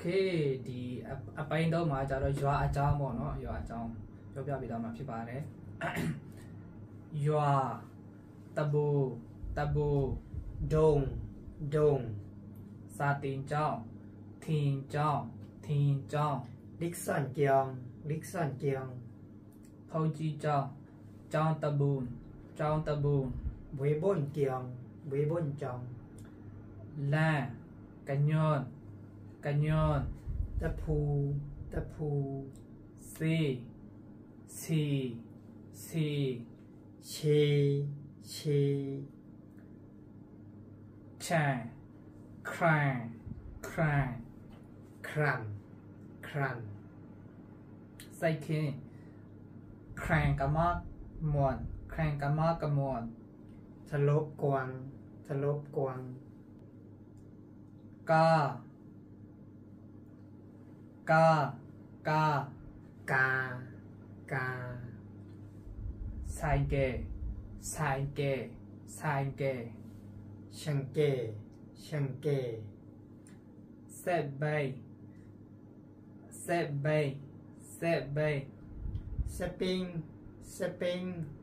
đi à bay đâu mà cho nó dọa à cháu mà nó dọa cháu cho bây giờ mà phía bà đấy dọa tabu Dong sa tin cháu Dixon Kiong phâu chi cháu tabu Bui Bon Chong la canyon Ta Pu si Chi cha cran Kran say khi cran cả muộn Tha lốp quang ca sai kê Shang kê set bay Stepping